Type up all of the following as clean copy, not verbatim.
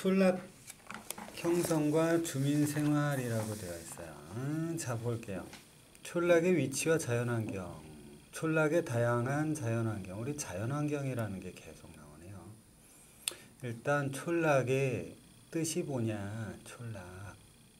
촌락 형성과 주민생활이라고 되어 있어요. 자, 볼게요. 촌락의 위치와 자연환경, 촌락의 다양한 자연환경. 우리 자연환경이라는 게 계속 나오네요. 일단 촌락의 뜻이 뭐냐. 촌락,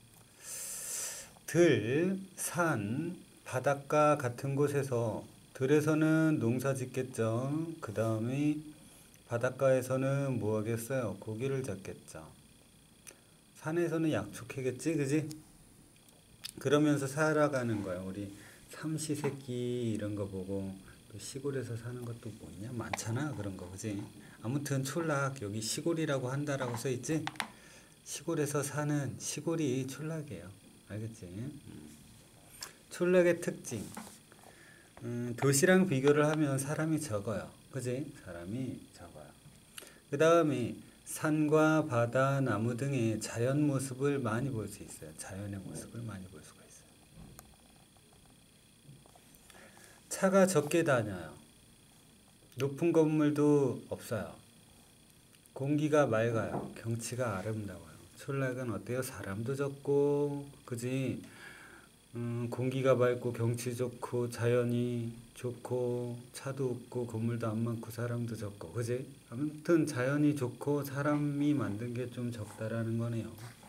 들, 산, 바닷가 같은 곳에서, 들에서는 농사 짓겠죠. 그 다음에 바닷가에서는 뭐 하겠어요? 고기를 잡겠죠. 산에서는 약초캐겠지, 그지? 그러면서 살아가는 거야. 우리 삼시세끼 이런 거 보고, 또 시골에서 사는 것도 뭐 있냐? 많잖아, 그런 거, 그지? 아무튼 촌락, 여기 시골이라고 한다라고 써있지? 시골에서 사는, 시골이 촌락이에요. 알겠지? 촌락의 특징. 도시랑 비교를 하면 사람이 적어요. 그지? 사람이 적어요. 그 다음에 산과 바다, 나무 등의 자연 모습을 많이 볼 수 있어요. 자연의 모습을 많이 볼 수가 있어요. 차가 적게 다녀요. 높은 건물도 없어요. 공기가 맑아요. 경치가 아름다워요. 촌락은 어때요? 사람도 적고, 그지? 공기가 맑고 경치 좋고 자연이 좋고 차도 없고 건물도 안 많고 사람도 적고, 그지? 아무튼 자연이 좋고 사람이 만든 게 좀 적다라는 거네요.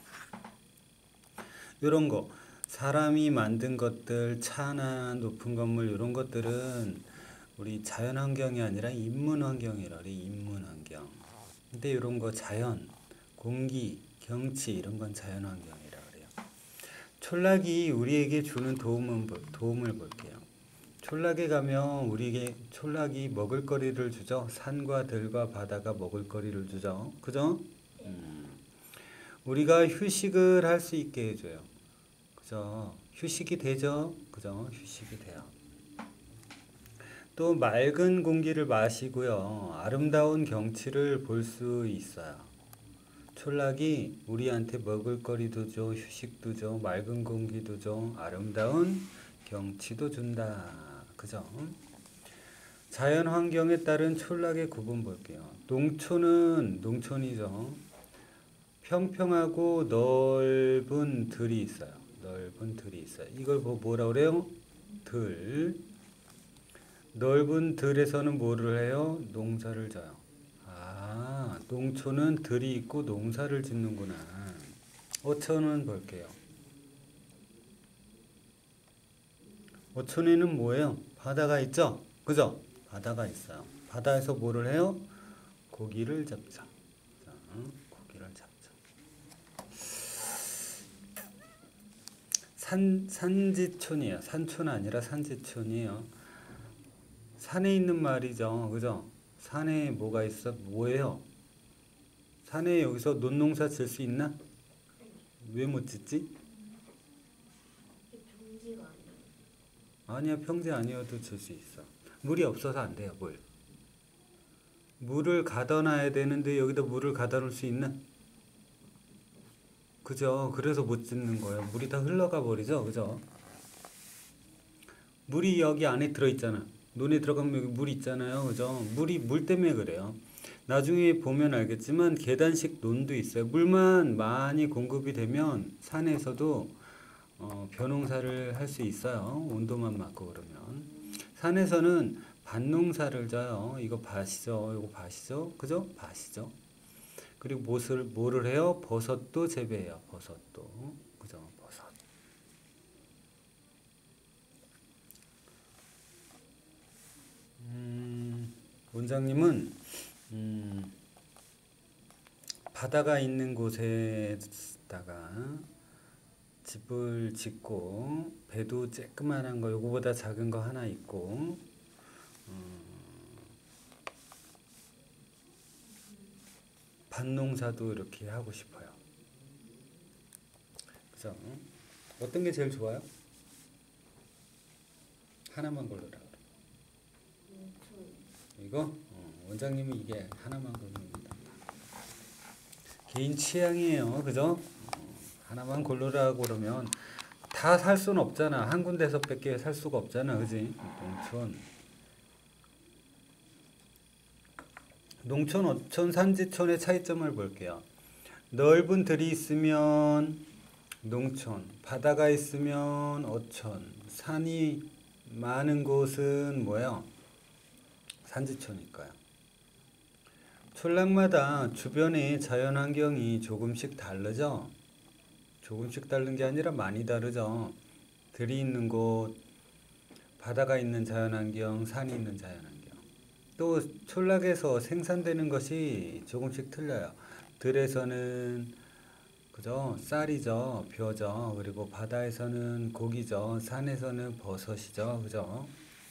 이런 거 사람이 만든 것들, 차나 높은 건물 이런 것들은 우리 자연환경이 아니라 인문환경이라 그래. 인문환경. 근데 이런 거 자연, 공기, 경치 이런 건 자연환경이라 그래요. 촌락이 우리에게 주는 도움을 볼게요. 촌락에 가면 우리에게 촌락이 먹을거리를 주죠. 산과 들과 바다가 먹을거리를 주죠. 그죠? 우리가 휴식을 할 수 있게 해줘요. 그죠? 휴식이 되죠? 그죠? 휴식이 돼요. 또 맑은 공기를 마시고요. 아름다운 경치를 볼 수 있어요. 촌락이 우리한테 먹을거리도 줘, 휴식도 줘, 맑은 공기도 줘, 아름다운 경치도 준다. 그죠? 자연 환경에 따른 촌락의 구분 볼게요. 농촌은 농촌이죠. 평평하고 넓은 들이 있어요. 넓은 들이 있어요. 이걸 뭐라 그래요? 들. 넓은 들에서는 뭐를 해요? 농사를 져요. 아, 농촌은 들이 있고 농사를 짓는구나. 어촌은 볼게요. 어촌에는 뭐예요? 바다가 있죠? 그죠? 바다가 있어요. 바다에서 뭐를 해요? 고기를 잡죠. 자, 고기를 잡죠. 산지촌이에요. 산촌 아니라 산지촌이에요. 산에 있는 말이죠. 그죠? 산에 뭐가 있어? 뭐예요? 산에 여기서 논농사 질 수 있나? 왜 못 짓지? 평지가 아니야, 평지 아니어도 질 수 있어. 물이 없어서 안 돼요, 물. 물을 가둬 놔야 되는데 여기다 물을 가둬 놓을 수 있나? 그죠? 그래서 못 짓는 거예요. 물이 다 흘러가 버리죠. 그죠? 물이 여기 안에 들어있잖아. 논에 들어가면 여기 물 있잖아요. 그죠? 물 때문에 그래요. 나중에 보면 알겠지만 계단식 논도 있어요. 물만 많이 공급이 되면 산에서도 벼농사를 할 수 있어요. 온도만 맞고 그러면. 산에서는 밭농사를 져요. 이거 밭이죠. 이거 밭이죠. 그죠? 밭이죠. 그리고 뭐를 해요? 버섯도 재배해요. 버섯도. 그죠? 버섯. 원장님은 바다가 있는 곳에다가 집을 짓고 배도 쬐끄만한 거 요거보다 작은 거 하나 있고 밭농사도 이렇게 하고 싶어요. 그죠? 어떤 게 제일 좋아요? 하나만 고르라 그래. 이거? 원장님은 이게 하나만 고르면 된다. 개인 취향이에요. 그죠? 하나만 고르라고 그러면 다 살 수는 없잖아. 한 군데서 밖에 살 수가 없잖아. 그지? 농촌, 어촌, 산지촌의 차이점을 볼게요. 넓은 들이 있으면 농촌, 바다가 있으면 어촌, 산이 많은 곳은 뭐예요? 산지초니까요. 촌락마다 주변의 자연환경이 조금씩 다르죠? 조금씩 다른 게 아니라 많이 다르죠. 들이 있는 곳, 바다가 있는 자연환경, 산이 있는 자연환경. 또 촌락에서 생산되는 것이 조금씩 틀려요. 들에서는 그죠? 쌀이죠, 벼죠. 그리고 바다에서는 고기죠. 산에서는 버섯이죠. 그죠?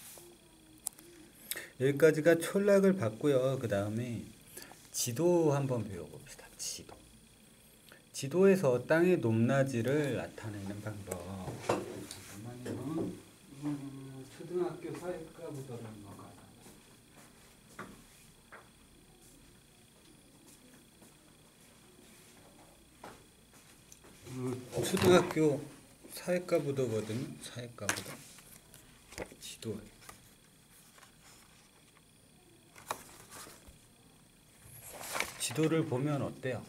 여기까지가 촌락을 봤고요. 그 다음에 지도 한번 배워봅시다. 지도. 지도에서 땅의 높낮이를 나타내는 방법. 잠깐만요. 초등학교 사회과부터 넘어가자. 초등학교 사회과부터거든요. 사회과부터. 지도. 지도를 보면 어때요?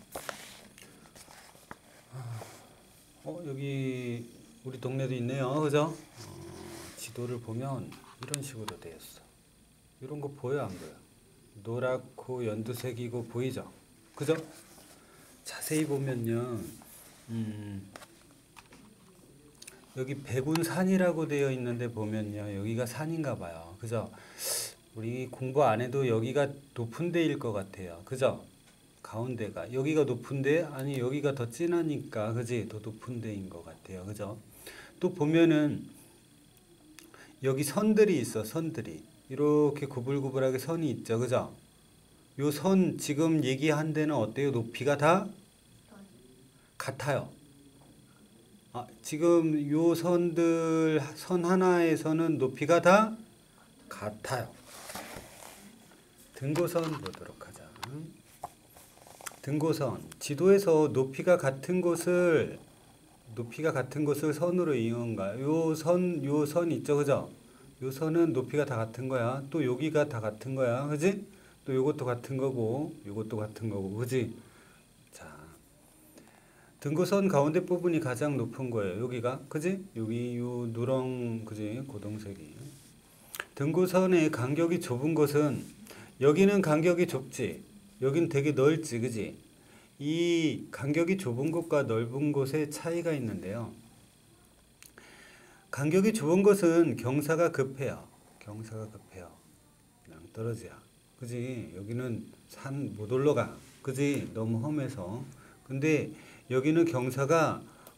여기 우리 동네도 있네요. 그죠? 지도를 보면 이런 식으로 되어 있어. 이런 거 보여 안 보여? 노랗고 연두색이고 보이죠? 그죠? 자세히 보면요. 여기 백운산이라고 되어 있는데 보면요. 여기가 산인가 봐요. 그죠? 우리 공부 안 해도 여기가 높은 데일 것 같아요. 그죠? 가운데가 여기가 높은데 아니 여기가 더 진하니까 그지 더 높은 데인 것 같아요. 그죠? 또 보면은 여기 선들이 있어. 선들이 이렇게 구불구불하게 선이 있죠. 그죠? 요 선 지금 얘기한 데는 어때요? 높이가 다 같아요. 지금 요 선들 선 하나에서는 높이가 다 같아요. 등고선 보도록 하자. 등고선 지도에서 높이가 같은 곳을 선으로 이용한가? 요 선 있죠, 그죠? 요 선은 높이가 다 같은 거야. 또 여기가 다 같은 거야, 그지? 또 요것도 같은 거고, 요것도 같은 거고, 그지? 자, 등고선 가운데 부분이 가장 높은 거예요. 여기가, 그지? 여기 요 누렁, 그지? 고동색이. 등고선의 간격이 좁은 곳은 여기는 간격이 좁지. 여긴 되게 넓지, 그지? 이 간격이 좁은 곳과 넓은 곳의 차이가 있는데요. 간격이 좁은 곳은 경사가 급해요. 경사가 급해요. 그냥 떨어지야. 그지? 여기는 산 못 올라가. 그지? 너무 험해서. 근데 여기는 경사가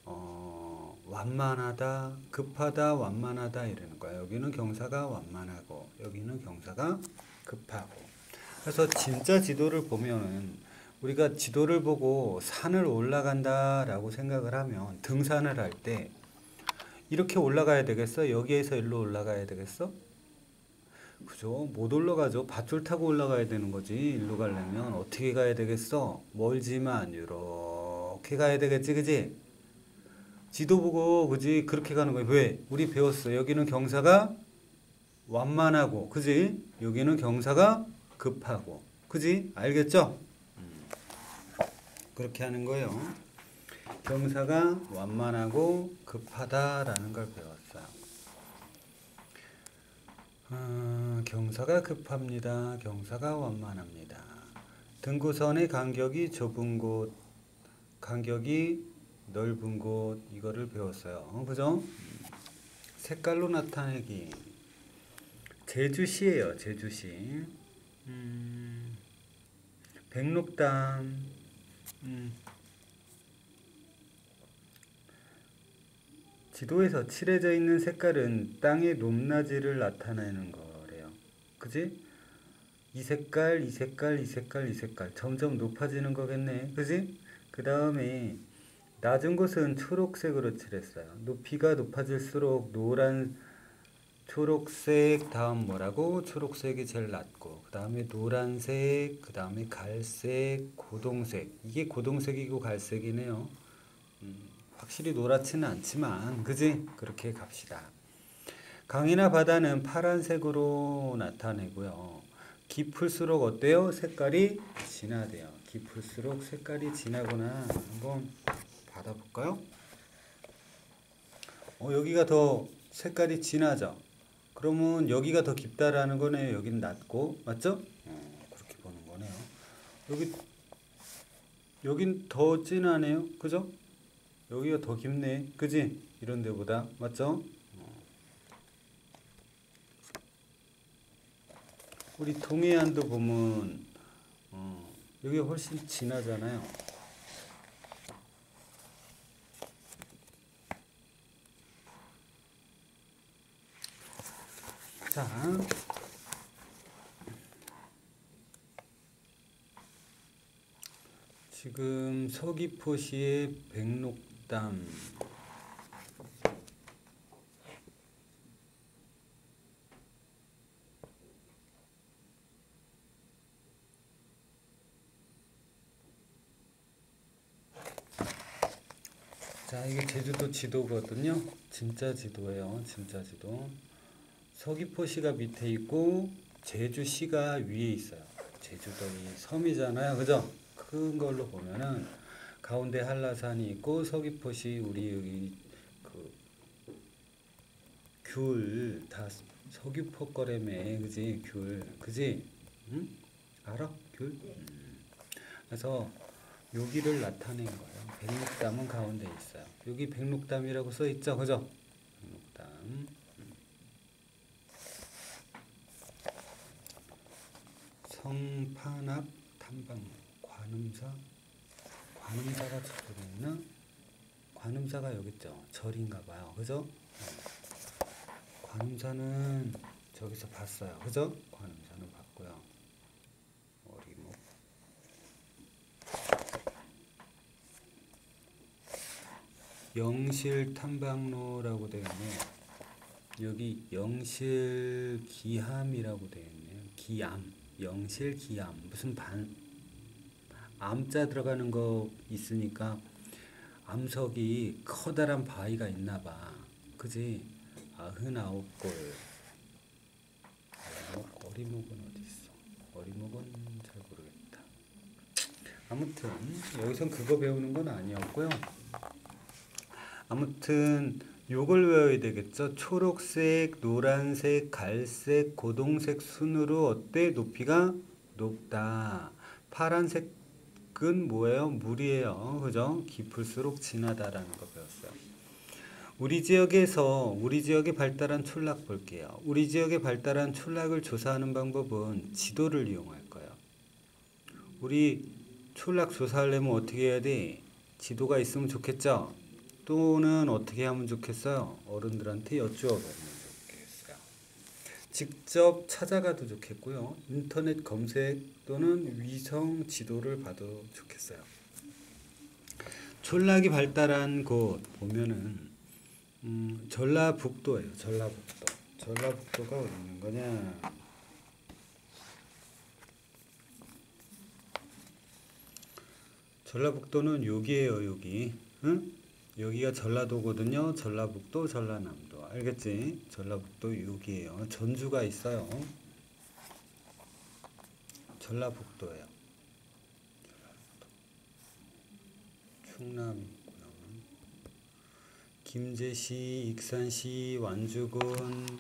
완만하다, 급하다, 완만하다 이러는 거야. 여기는 경사가 완만하고 여기는 경사가 급하고. 그래서 진짜 지도를 보면은 우리가 지도를 보고 산을 올라간다라고 생각을 하면 등산을 할 때 이렇게 올라가야 되겠어? 여기에서 일로 올라가야 되겠어? 그죠? 못 올라가죠. 밧줄 타고 올라가야 되는 거지. 일로 가려면 어떻게 가야 되겠어? 멀지만 이렇게 가야 되겠지, 그지? 지도 보고 그지? 그렇게 가는 거야. 왜? 우리 배웠어. 여기는 경사가 완만하고, 그지? 여기는 경사가 급하고, 그지? 알겠죠? 그렇게 하는 거예요. 경사가 완만하고 급하다라는 걸 배웠어요. 경사가 급합니다. 경사가 완만합니다. 등고선의 간격이 좁은 곳, 간격이 넓은 곳, 이거를 배웠어요. 그죠? 색깔로 나타내기. 제주시예요. 제주시. 백록담. 지도에서 칠해져 있는 색깔은 땅의 높낮이를 나타내는 거래요. 그지? 이 색깔, 이 색깔, 이 색깔, 이 색깔. 점점 높아지는 거겠네. 그지? 그 다음에 낮은 곳은 초록색으로 칠했어요. 높이가 높아질수록 노란, 초록색, 다음 뭐라고? 초록색이 제일 낮고, 그 다음에 노란색, 그 다음에 갈색, 고동색. 이게 고동색이고 갈색이네요. 확실히 노랗지는 않지만, 그지? 그렇게 갑시다. 강이나 바다는 파란색으로 나타내고요. 깊을수록 어때요? 색깔이 진하대요. 깊을수록 색깔이 진하구나. 한번 받아볼까요? 여기가 더 색깔이 진하죠? 그러면 여기가 더 깊다라는 거네요. 여기는 낮고, 맞죠? 그렇게 보는 거네요. 여긴 더 진하네요. 그죠? 여기가 더 깊네. 그지? 이런 데보다. 맞죠? 우리 동해안도 보면, 여기가 훨씬 진하잖아요. 자, 지금 서귀포시의 백록담. 자, 이게 제주도 지도거든요. 진짜 지도예요. 진짜 지도. 서귀포시가 밑에 있고 제주시가 위에 있어요. 제주도 이 섬이잖아요. 그죠? 큰 걸로 보면은 가운데 한라산이 있고 서귀포시 우리 여기 그 귤 다 서귀포 거래매. 그지? 귤. 그지? 응? 알아? 귤? 그래서 여기를 나타낸 거예요. 백록담은 가운데 있어요. 여기 백록담이라고 써 있죠. 그죠? 백록담. 성판 앞 탐방 관음사가 저쪽에 있나? 관음사가 여기 있죠. 절인가 봐요. 그죠? 관음사는 저기서 봤어요. 그죠? 관음사는 봤고요. 어리목. 영실 탐방로라고 되어 있네요. 여기 영실 기암이라고 되어 있네요. 기암. 영실 기암. 무슨 암자 들어가는 거 있으니까 암석이 커다란 바위가 있나 봐. 그지? 99골. 어리목은 어디 있어? 어리목은 잘 모르겠다. 아무튼 여기선 그거 배우는 건 아니었고요. 아무튼 요걸 외워야 되겠죠. 초록색, 노란색, 갈색, 고동색 순으로 어때? 높이가 높다. 파란색은 뭐예요? 물이에요. 그죠? 깊을수록 진하다라는 거 배웠어요. 우리 지역에 발달한 촌락 볼게요. 우리 지역에 발달한 촌락을 조사하는 방법은 지도를 이용할 거예요. 우리 촌락 조사하려면 어떻게 해야 돼? 지도가 있으면 좋겠죠? 또는 어떻게 하면 좋겠어요? 어른들한테 여쭈어보면 좋겠어요. 직접 찾아가도 좋겠고요. 인터넷 검색 또는 위성 지도를 봐도 좋겠어요. 촌락이 발달한 곳 보면은 전라북도예요. 전라북도. 전라북도가 어디 있는 거냐? 전라북도는 여기에요. 여기. 응? 여기가 전라도거든요. 전라북도, 전라남도. 알겠지? 전라북도 여기에요. 전주가 있어요. 전라북도예요. 충남 있고요. 김제시, 익산시, 완주군,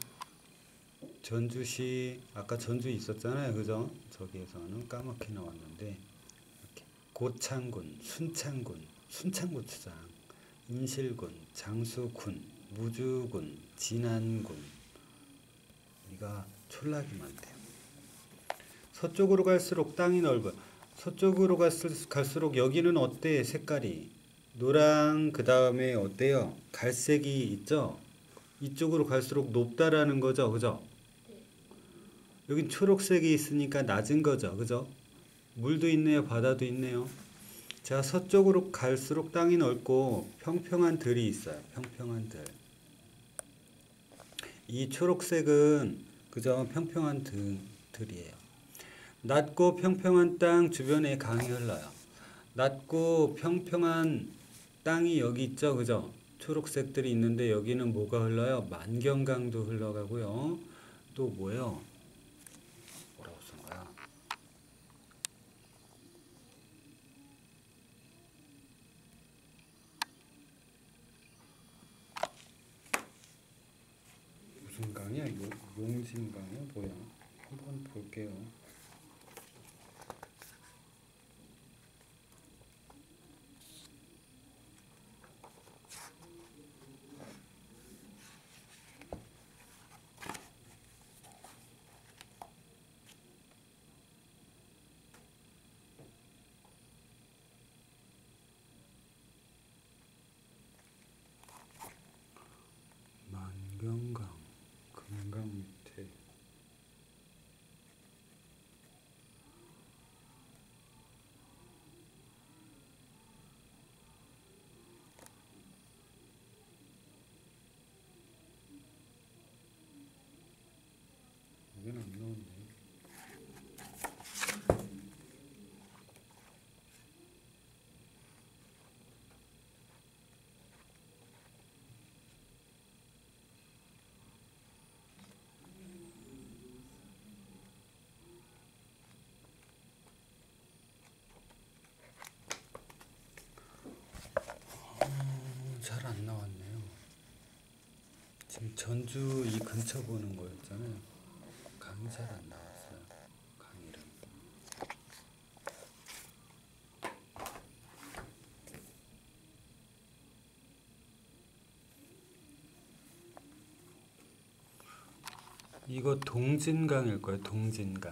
전주시. 아까 전주 있었잖아요. 그죠? 저기에서는 까맣게 나왔는데 이렇게 고창군, 순창고추장, 임실군, 장수군, 무주군, 진안군. 우리가 촌락이 많대요. 서쪽으로 갈수록 땅이 넓어요. 서쪽으로 갈수록 여기는 어때? 색깔이 노랑 그 다음에 어때요? 갈색이 있죠? 이쪽으로 갈수록 높다라는 거죠. 그죠? 여긴 초록색이 있으니까 낮은 거죠. 그죠? 물도 있네요. 바다도 있네요. 자, 서쪽으로 갈수록 땅이 넓고 평평한 들이 있어요. 평평한 들. 이 초록색은 그저 평평한 들이에요. 낮고 평평한 땅 주변에 강이 흘러요. 낮고 평평한 땅이 여기 있죠. 그죠? 초록색들이 있는데 여기는 뭐가 흘러요? 만경강도 흘러가고요. 또 뭐예요? 뭐라고 쓴 거야? 동진강이 뭐야? 한번 볼게요. 만경강, 금강 밑에. 여기는 안 나오네. 잘 안 나왔네요. 지금 전주 이 근처 보는 거였잖아요. 강이 잘 안 나왔어요. 강 이름. 이거 동진강일 거예요. 동진강.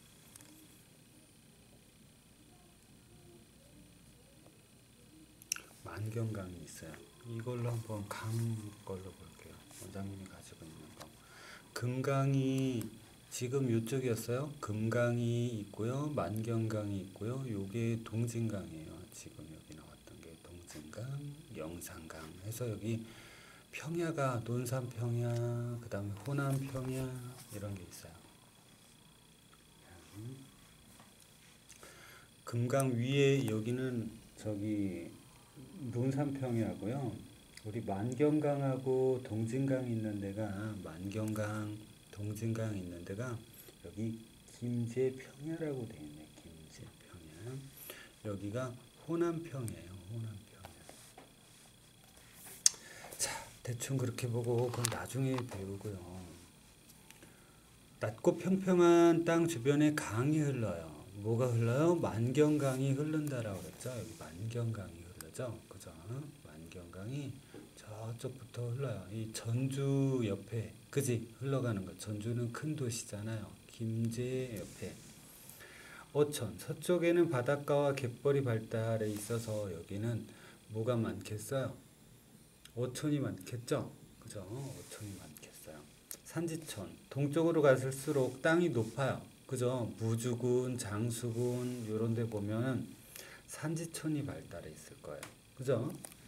만경강이 있어요. 이걸로 한번 강 걸로 볼게요. 원장님이 가지고 있는 거. 금강이 지금 이쪽이었어요. 금강이 있고요. 만경강이 있고요. 요게 동진강이에요. 지금 여기 나왔던 게 동진강, 영산강 해서 여기 평야가 논산 평야, 그다음에 호남 평야 이런 게 있어요. 금강 위에 여기는 저기 논산 평야고요. 우리 만경강하고 동진강 있는 데가 만경강, 동진강 있는 데가 여기 김제평야라고 되어 있네. 김제평야. 여기가 호남평야예요. 호남평야. 자, 대충 그렇게 보고 그건 나중에 배우고요. 낮고 평평한 땅 주변에 강이 흘러요. 뭐가 흘러요? 만경강이 흐른다라고 그랬죠. 여기 만경강이 흐르죠. 그죠? 만경강이 저쪽부터 흘러요. 이 전주 옆에, 그지? 흘러가는 거. 전주는 큰 도시잖아요. 김제 옆에. 어촌, 서쪽에는 바닷가와 갯벌이 발달해 있어서 여기는 뭐가 많겠어요? 어촌이 많겠죠? 그죠? 어촌이 많겠어요. 산지촌, 동쪽으로 갈수록 땅이 높아요. 그죠? 무주군, 장수군 요런 데 보면은 산지촌이 발달해 있을 거예요. 그죠?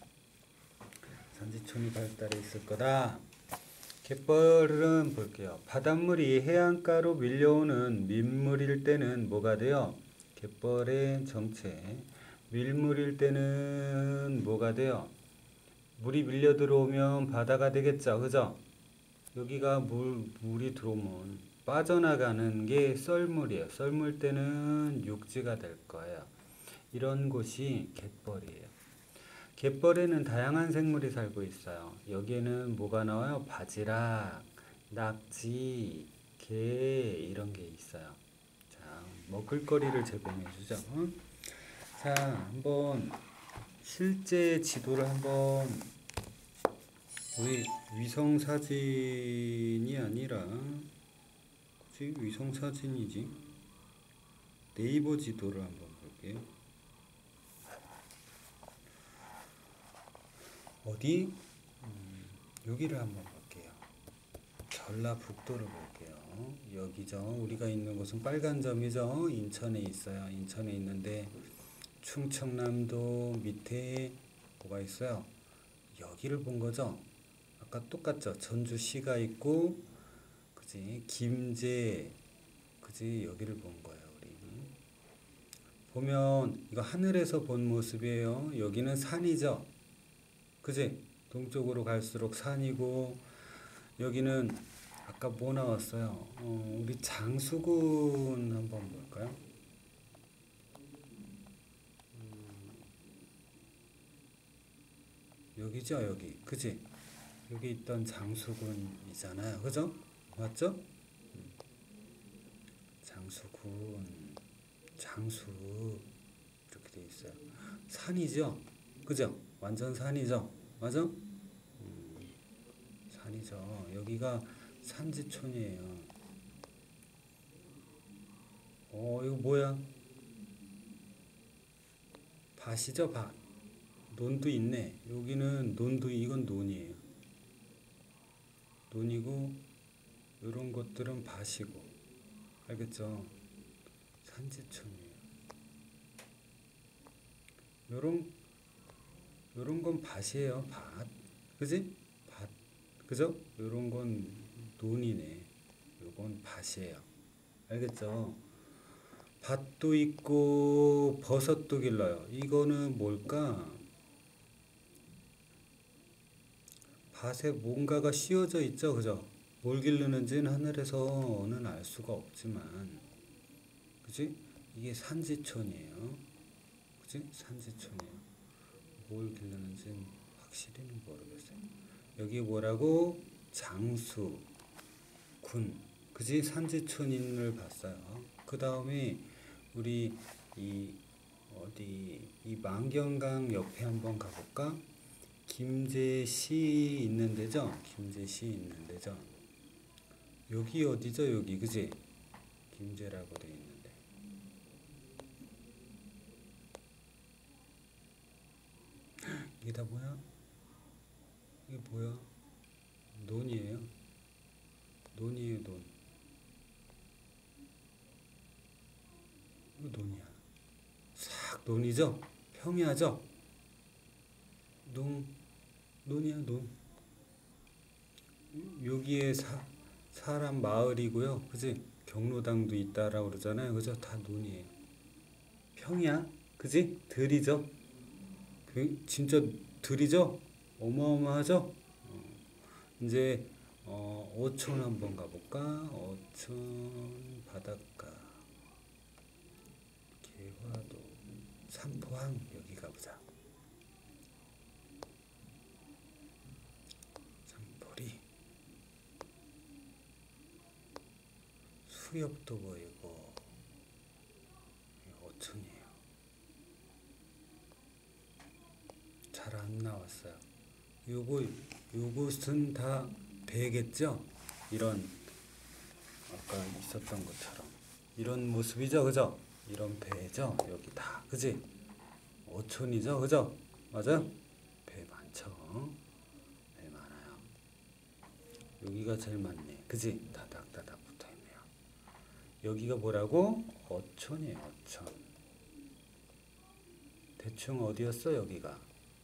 산지촌이 발달해 있을 거다. 갯벌은 볼게요. 바닷물이 해안가로 밀려오는 민물일 때는 뭐가 돼요? 갯벌의 정체. 밀물일 때는 뭐가 돼요? 물이 밀려 들어오면 바다가 되겠죠. 그죠? 여기가 물이 들어오면 빠져나가는 게 썰물이에요. 썰물 때는 육지가 될 거예요. 이런 곳이 갯벌이에요. 갯벌에는 다양한 생물이 살고 있어요. 여기에는 뭐가 나와요? 바지락, 낙지, 게 이런 게 있어요. 자, 먹을거리를 제공해 주죠. 자, 한번 실제 지도를 한번 우리 위성 사진이 아니라 그치? 위성 사진이지. 네이버 지도를 한번 볼게요. 어디? 여기를 한번 볼게요. 전라북도를 볼게요. 여기죠. 우리가 있는 곳은 빨간 점이죠. 인천에 있어요. 인천에 있는데 충청남도 밑에 뭐가 있어요? 여기를 본 거죠. 아까 똑같죠. 전주시가 있고, 그지? 김제, 그지? 여기를 본 거예요. 우리 보면 이거 하늘에서 본 모습이에요. 여기는 산이죠. 그지? 동쪽으로 갈수록 산이고 여기는 아까 뭐 나왔어요? 우리 장수군 한번 볼까요? 여기죠, 여기. 그지? 여기 있던 장수군이잖아요. 그죠? 맞죠? 군, 장수 이렇게 돼 있어요. 산이죠, 그죠? 완전 산이죠, 맞아? 산이죠. 여기가 산지촌이에요. 이거 뭐야? 밭이죠, 밭. 논도 있네. 여기는 논도, 이건 논이에요. 논이고 이런 것들은 밭이고, 알겠죠? 산지촌이에요. 요런 건 밭이에요, 밭. 그지? 밭. 그죠? 요런 건 논이네. 요건 밭이에요. 알겠죠? 밭도 있고 버섯도 길러요. 이거는 뭘까? 밭에 뭔가가 씌워져 있죠, 그죠? 뭘 기르는지는 하늘에서는 알 수가 없지만, 그지? 이게 산지촌이에요. 그지? 산지촌이에요. 뭘 기르는지는 확실히는 모르겠어요. 여기 뭐라고? 장수, 군, 그지? 산지촌인을 봤어요. 그 다음에 우리 이 이 만경강 옆에 한번 가볼까? 김제시 있는 데죠? 김제시 있는 데죠? 여기 어디죠? 여기, 그지? 김제라고 돼 있는데. 이게 다 뭐야? 이게 뭐야? 논이에요? 논이에요, 논. 이거 논이야. 싹 논이죠? 평야죠? 논이야, 논. 여기에 사람 마을이고요. 그지? 경로당도 있다라고 그러잖아요. 그죠? 다 논이에요. 평야? 그지? 들이죠? 진짜 들이죠? 어마어마하죠? 이제 어촌 한번 가볼까? 어촌 바닷가, 개화도, 삼포항 여기 가보자. 삼포리, 수협도 보이고 어촌이에요. 잘 안 나왔어요. 요것은 다 배겠죠? 이런 아까 있었던 것처럼 이런 모습이죠, 그죠? 이런 배죠, 여기 다, 그지? 어촌이죠, 그죠? 맞아? 배 많죠? 배 많아요. 여기가 제일 많네, 그지? 다닥다닥 붙어있네요. 여기가 뭐라고? 어촌이에요, 어촌. 대충 어디였어, 여기가?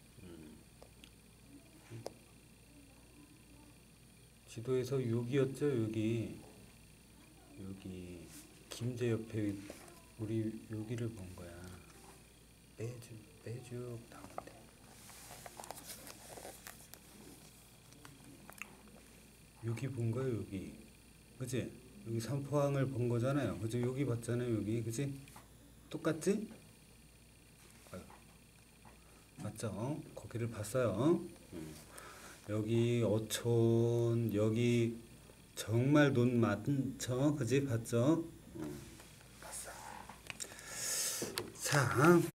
지도에서 여기였죠, 여기. 여기 김제 옆에 우리 여기를 본 거야. 빼쭉 나오는데. 여기 본 거야, 여기. 그지? 여기 삼포항을 본 거잖아요. 그죠? 여기 봤잖아요, 여기. 그지? 똑같지? 아유, 맞죠? 거기를 봤어요. 여기 어촌, 여기 정말 논 많죠? 그지? 봤죠? 봤어. 자.